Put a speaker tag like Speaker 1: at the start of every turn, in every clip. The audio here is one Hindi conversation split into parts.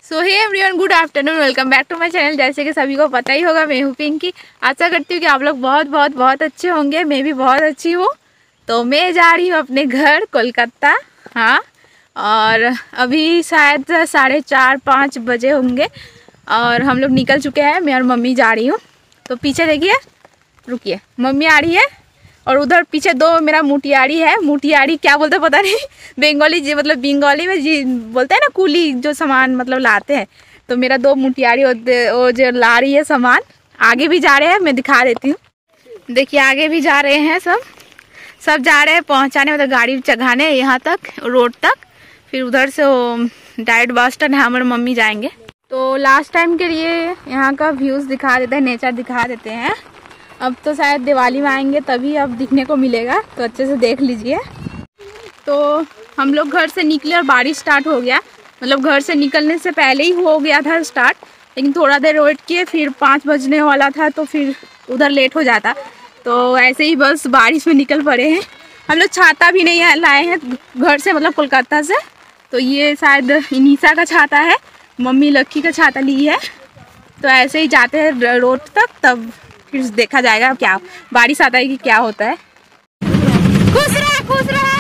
Speaker 1: So hey everyone, good afternoon, welcome back to my channel. जैसे कि सभी को पता ही होगा, मैं हूँ पिंकी। आशा करती हूँ कि आप लोग बहुत बहुत बहुत अच्छे होंगे। मैं भी बहुत अच्छी हूँ। तो मैं जा रही हूँ अपने घर कोलकाता। हाँ, और अभी शायद 4:30-5 बजे होंगे और हम लोग निकल चुके हैं। मैं और मम्मी जा रही हूँ। तो पीछे देखिए, रुकिए, मम्मी आ रही है और उधर पीछे दो मेरा मुटियारी है। मुटियारी क्या बोलते पता नहीं, बंगाली जी, मतलब बंगाली में जी बोलते हैं ना, कुली जो सामान मतलब लाते हैं। तो मेरा दो मुटियारी वो जो ला रही है सामान। आगे भी जा रहे हैं, मैं दिखा देती हूँ। देखिए आगे भी जा रहे हैं, सब जा रहे हैं पहुँचाने, मतलब गाड़ी चढ़ाने यहाँ तक, रोड तक। फिर उधर से वो डायरेक्ट बस स्टैंड है, हमारे मम्मी जाएंगे। तो लास्ट टाइम के लिए यहाँ का व्यूज़ दिखा देते हैं, नेचर दिखा देते हैं। अब तो शायद दिवाली में आएंगे तभी अब दिखने को मिलेगा, तो अच्छे से देख लीजिए। तो हम लोग घर से निकले और बारिश स्टार्ट हो गया। मतलब घर से निकलने से पहले ही हो गया था स्टार्ट, लेकिन थोड़ा देर वेट किए, फिर 5 बजने वाला था तो फिर उधर लेट हो जाता। तो ऐसे ही बस बारिश में निकल पड़े हैं। हम लोग छाता भी नहीं लाए हैं घर से, मतलब कोलकाता से। तो ये शायद इनिशा का छाता है, मम्मी लक्की का छाता ली है। तो ऐसे ही जाते हैं रोड तक, तब फिर देखा जाएगा क्या बारिश आता है कि क्या होता है। खुश रहा, खुश रहा।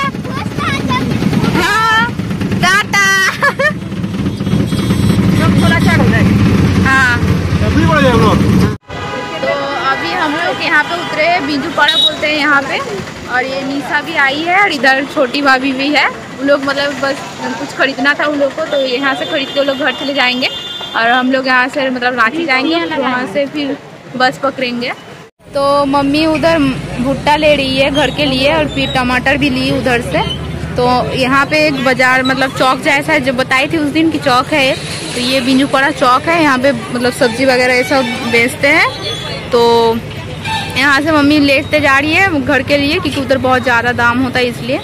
Speaker 1: हाँ, टाटा। थोड़ा चढ़ हो जाएगा। हाँ, तो अभी हम लोग यहाँ पे उतरे हैं, बिंजूपाड़ा बोलते हैं यहाँ पे। और ये निशा भी आई है और इधर छोटी भाभी भी है। वो लोग मतलब बस कुछ खरीदना था उन लोग को, तो यहाँ से खरीद के वो लोग घर चले जाएंगे। और हम लोग यहाँ से मतलब रांची जाएंगे, तो वहाँ से फिर बस पकड़ेंगे। तो मम्मी उधर भुट्टा ले रही है घर के लिए, और फिर टमाटर भी ली उधर से। तो यहाँ पे एक बाजार, मतलब चौक जैसा है, जो बताई थी उस दिन की चौक है। तो ये बिंजूपाड़ा चौक है, यहाँ पे मतलब सब्जी वगैरह ये सब बेचते हैं। तो यहाँ से मम्मी लेते जा रही है घर के लिए, क्योंकि उधर बहुत ज़्यादा दाम होता है इसलिए।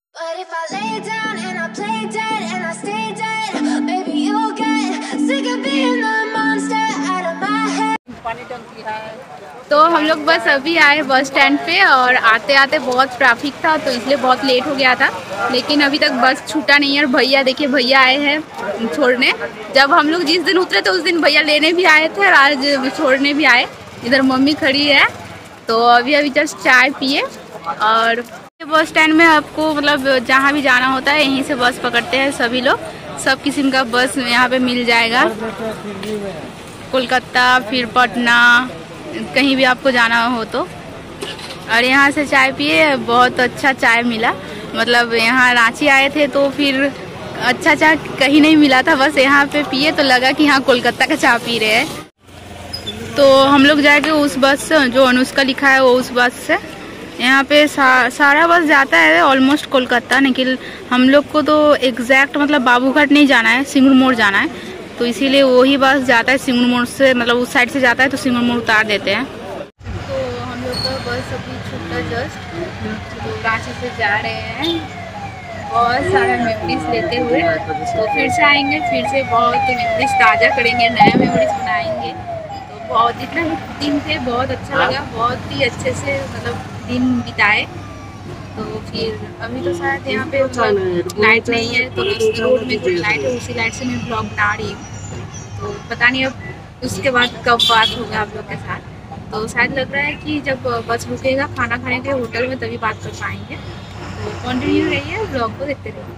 Speaker 1: तो हम लोग बस अभी आए बस स्टैंड पे, और आते आते बहुत ट्रैफिक था, तो इसलिए बहुत लेट हो गया था। लेकिन अभी तक बस छूटा नहीं है। और भैया देखिए, भैया आए हैं छोड़ने। जब हम लोग जिस दिन उतरे तो उस दिन भैया लेने भी आए थे और आज छोड़ने भी आए। इधर मम्मी खड़ी है। तो अभी जस्ट चाय पिए। और बस स्टैंड में आपको मतलब जहाँ भी जाना होता है यहीं से बस पकड़ते हैं सभी लोग। सब किस्म का बस यहाँ पे मिल जाएगा। कोलकाता, फिर पटना, कहीं भी आपको जाना हो तो। और यहाँ से चाय पिए, बहुत अच्छा चाय मिला। मतलब यहाँ रांची आए थे तो फिर अच्छा चाय कहीं नहीं मिला था, बस यहाँ पे पिए तो लगा कि हाँ कोलकाता का चाय पी रहे हैं। तो हम लोग जाएंगे उस बस से जो अनुष्का लिखा है, वो उस बस से। यहाँ पे सारा बस जाता है ऑलमोस्ट कोलकाता, लेकिन हम लोग को तो एग्जैक्ट मतलब बाबूघाट नहीं जाना है, सिंगुर मोड़ जाना है। तो इसीलिए वही बस जाता है सिंगुर मोड़ से, मतलब उस साइड से जाता है, तो सिंगुर मोड़ उतार देते हैं। तो हम लोग का बस अभी छूटा जस्ट, रांची से जा रहे हैं बहुत सारा मेमोरीज लेते हुए। तो फिर से आएंगे, फिर से बहुत मेमोरीज ताज़ा करेंगे, नया मेमोरीज बनाएंगे। तो बहुत जितना दिन थे बहुत अच्छा लगा, बहुत ही अच्छे से मतलब दिन बिताए। तो फिर अभी तो शायद यहाँ पे लाइट नहीं है, तो उस रोड में जो लाइट है उसी लाइट से मैं ब्लॉग बना रही हूँ। तो पता नहीं अब उसके बाद कब बात होगा आप लोग के साथ। तो शायद लग रहा है कि जब बस रुकेगा खाना खाने के होटल में तभी बात कर पाएंगे। तो कंटिन्यू रहिए, ब्लॉग को देखते रहिए।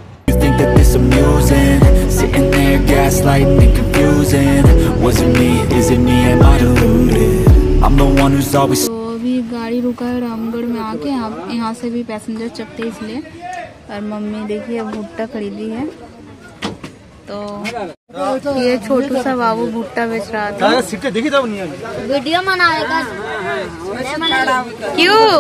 Speaker 1: तो अभी गाड़ी रुका है रामगढ़ में आके, यहाँ से भी पैसेंजर चढ़ते इसलिए। और मम्मी देखिए भुट्टा खरीदी है। तो ये छोटू सा बाबू भुट्टा बेच रहा था। वीडियो बनाएगा क्यों?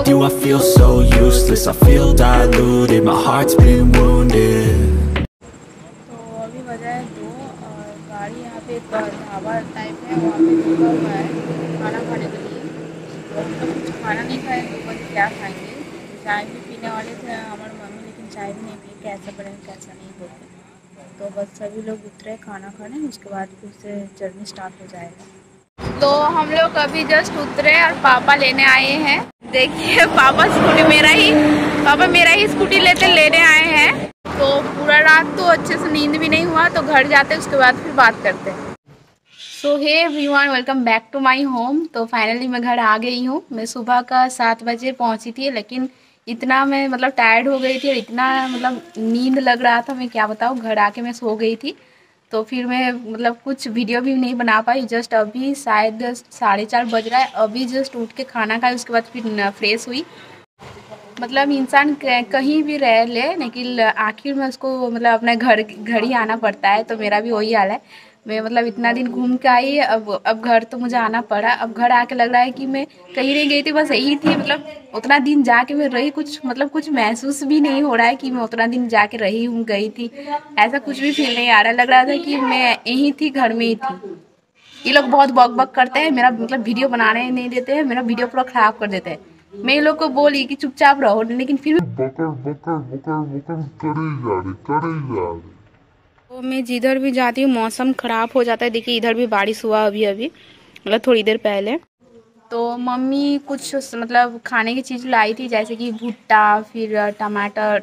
Speaker 1: तो अभी बजा है 2 और गाड़ी यहाँ पे एक ढाबा टाइप है, वहाँ पे रुका हुआ है खाना खाने के लिए। तो हम लोग कुछ खाना नहीं खाए तो बस क्या खाएंगे। चाय भी पीने वाले थे हमारे मम्मी, लेकिन चाय भी नहीं पी, कैसा बने कैसा नहीं बोलते। तो बस सभी लोग उतरे खाना खाने, उसके बाद फिर से जर्नी स्टार्ट हो जाएगा। तो हम लोग अभी जस्ट उतरे और पापा लेने आए हैं। देखिए पापा मेरा ही स्कूटी लेने आए हैं। तो पूरा रात तो अच्छे से नींद भी नहीं हुआ, तो घर जाते उसके बाद फिर बात करते हैं। So hey everyone, welcome back to my home. तो फाइनली मैं घर आ गई हूँ। मैं सुबह का 7 बजे पहुँची थी, लेकिन इतना मैं मतलब टायर्ड हो गई थी और इतना मतलब नींद लग रहा था, मैं क्या बताऊँ। घर आके मैं सो गई थी, तो फिर मैं मतलब कुछ वीडियो भी नहीं बना पाई। जस्ट अभी शायद 4:30 बज रहा है, अभी जस्ट उठ के खाना खाया, उसके बाद फिर फ्रेश हुई। मतलब इंसान कहीं भी रह ले, लेकिन आखिर में उसको मतलब अपना घर ही आना पड़ता है। तो मेरा भी वही हाल है। मैं मतलब इतना दिन घूम के आई, अब घर तो मुझे आना पड़ा। अब घर आके लग रहा है कि मैं कहीं नहीं गई थी, बस यही थी। मतलब उतना दिन जाके मैं रही, कुछ महसूस भी नहीं हो रहा है कि मैं उतना दिन जाके रही हूँ, गई थी। ऐसा कुछ भी फील नहीं आ रहा। लग रहा था कि मैं यहीं थी, घर में ही थी। ये लोग बहुत बक बक करते हैं, मेरा मतलब वीडियो बनाने नहीं देते हैं, मेरा वीडियो पूरा खराब कर देते हैं। मैं ये लोग को बोली कि चुपचाप रहो, लेकिन फिर भी बकर बकर बकर बकर करे जा रहे। तो मैं जिधर भी जाती हूँ मौसम खराब हो जाता है। देखिए इधर भी बारिश हुआ अभी अभी, मतलब थोड़ी देर पहले। तो मम्मी कुछ मतलब खाने की चीज़ लाई थी, जैसे कि भुट्टा, फिर टमाटर।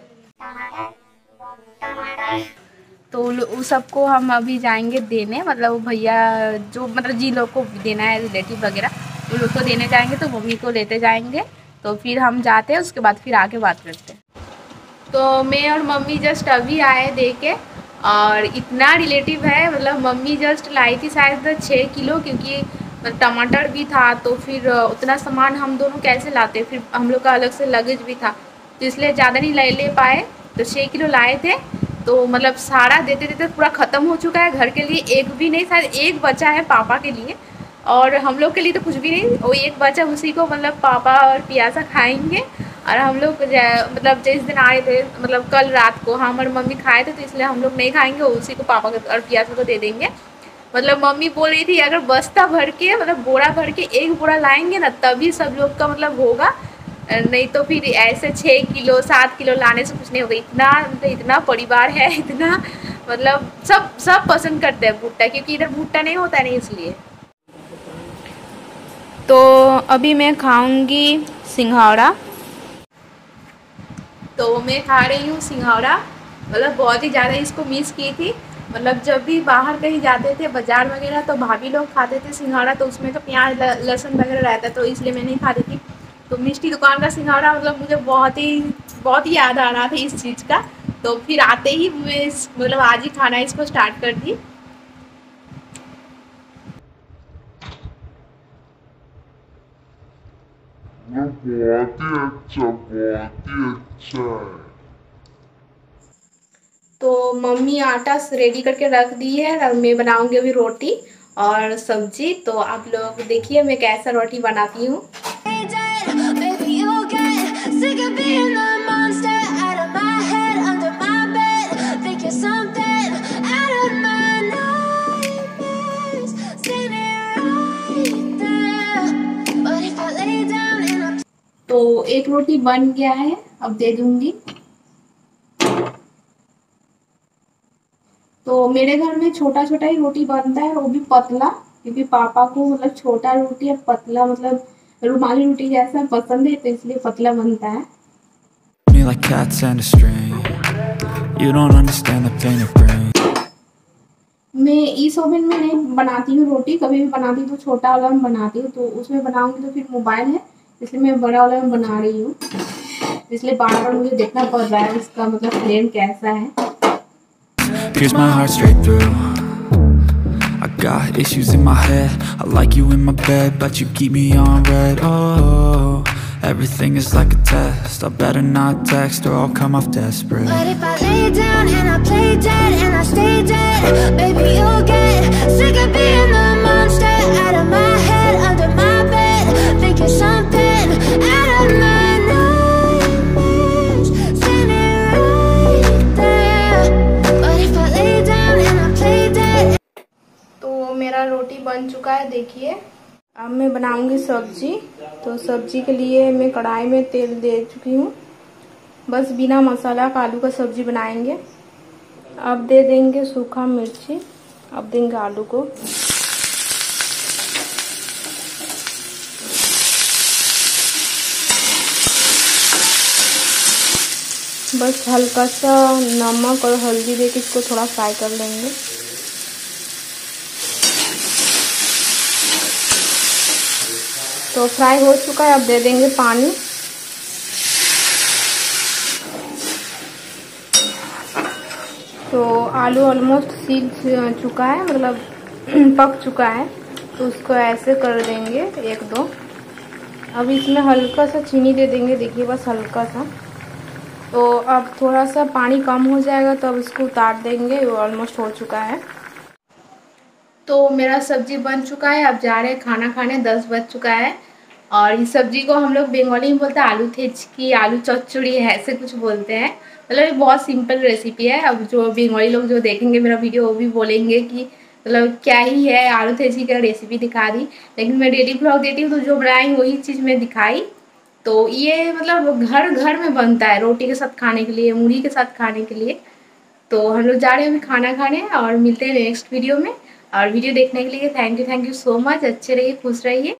Speaker 1: तो उस सबको हम अभी जाएंगे देने, मतलब वो भैया जो मतलब जिन लोग को देना है, रिलेटिव वगैरह, वो लोग को देने जाएंगे। तो मम्मी को लेते जाएंगे। तो फिर हम जाते हैं, उसके बाद फिर आके बात करते हैं। तो मैं और मम्मी जस्ट अभी आए दे के, और इतना रिलेटिव है। मतलब मम्मी जस्ट लाई थी शायद 6 किलो, क्योंकि टमाटर भी था। तो फिर उतना सामान हम दोनों कैसे लाते, फिर हम लोग का अलग से लगेज भी था, तो इसलिए ज़्यादा नहीं ले पाए। तो 6 किलो लाए थे। तो मतलब सारा देते देते पूरा ख़त्म हो चुका है। घर के लिए एक भी नहीं, शायद एक बचा है पापा के लिए, और हम लोग के लिए तो कुछ भी नहीं। वो एक बचा, उसी को मतलब पापा और पियासा खाएंगे। और हम लोग मतलब जिस दिन आए थे, मतलब कल रात को हम और मम्मी खाए थे, तो इसलिए हम लोग नहीं खाएंगे, उसी को पापा को और पियासा को दे देंगे। मतलब मम्मी बोल रही थी अगर बस्ता भर के, मतलब बोरा भर के एक बोरा लाएंगे ना, तभी सब लोग का मतलब होगा, नहीं तो फिर ऐसे 6 किलो 7 किलो लाने से कुछ नहीं होगा। इतना परिवार है, इतना मतलब सब पसंद करते हैं भुट्टा, क्योंकि इधर भुट्टा नहीं होता है, नहीं इसलिए। तो अभी मैं खाऊंगी सिंघाड़ा। तो मैं खा रही हूँ सिंघाड़ा। मतलब बहुत ही ज़्यादा इसको मिस की थी। मतलब जब भी बाहर कहीं जाते थे बाज़ार वगैरह, तो भाभी लोग खाते थे सिंघाड़ा, तो उसमें तो प्याज लहसुन वगैरह रहता, तो इसलिए मैं नहीं खाती थी। तो मिष्टी दुकान का सिंघाड़ा मतलब मुझे बहुत ही याद आ रहा था इस चीज़ का। तो फिर आते ही मैं मतलब आज ही खाना इसको स्टार्ट कर दी। बहुत ही अच्छा है। तो मम्मी आटा रेडी करके रख दी है, और मैं बनाऊंगी अभी रोटी और सब्जी। तो आप लोग देखिए मैं कैसा रोटी बनाती हूँ। तो एक रोटी बन गया है, अब दे दूंगी। तो मेरे घर में छोटा छोटा ही रोटी बनता है, वो भी पतला, क्योंकि पापा को मतलब छोटा रोटी और पतला मतलब रुमाली रोटी जैसा पसंद है, तो इसलिए पतला बनता है। मैं इस ओवन में नहीं बनाती हूँ रोटी, कभी भी बनाती हूँ तो छोटा वाला में बनाती हूँ। तो उसमें बनाऊंगी तो फिर मोबाइल है, इसलिए मैं बड़ा वाला में बना रही हूँ। इसलिए बार बार मुझे देखना पड़ रहा है इसका मतलब फ्लेम कैसा है।
Speaker 2: Pierce my heart straight through. I got issues in my head. I like you in my bed, but you keep me on red. Oh, everything is like a test. I better not text or I'll come off desperate. But if I lay down and I play dead and I stay dead, baby you'll get sick of being the monster out of my head, under my bed, thinking something out of my
Speaker 1: मेरा रोटी बन चुका है, देखिए। अब मैं बनाऊंगी सब्जी। तो सब्जी के लिए मैं कढ़ाई में तेल दे चुकी हूँ। बस बिना मसाला का आलू का सब्जी बनाएंगे। अब दे देंगे सूखा मिर्ची, अब देंगे आलू को। बस हल्का सा नमक और हल्दी देके इसको थोड़ा फ्राई कर लेंगे। तो फ्राई हो चुका है, अब दे देंगे पानी। तो आलू ऑलमोस्ट सीख चुका है, मतलब पक चुका है, तो उसको ऐसे कर देंगे 1-2। अब इसमें हल्का सा चीनी दे देंगे, देखिए बस हल्का सा। तो अब थोड़ा सा पानी कम हो जाएगा तो अब इसको उतार देंगे, ऑलमोस्ट हो चुका है। तो मेरा सब्जी बन चुका है, अब जा रहे हैं खाना खाने, 10 बज चुका है। और इस सब्जी को हम लोग बंगाली में बोलते हैं आलू थेचकी, आलू चौचुड़ी है, ऐसे कुछ बोलते हैं। मतलब ये बहुत सिंपल रेसिपी है। अब जो बंगाली लोग जो देखेंगे मेरा वीडियो वो भी बोलेंगे कि मतलब क्या ही है, आलू थेचकी का रेसिपी दिखा दी। लेकिन मैं डेली ब्लॉग देती हूँ तो जो बनाई वही चीज़ मैं दिखाई। तो ये मतलब घर घर में बनता है, रोटी के साथ खाने के लिए, मूढ़ी के साथ खाने के लिए। तो हम लोग जा रहे हैं अभी खाना खाने और मिलते हैं नेक्स्ट वीडियो में। और वीडियो देखने के लिए थैंक यू सो मच। अच्छे रहिए, खुश रहिए।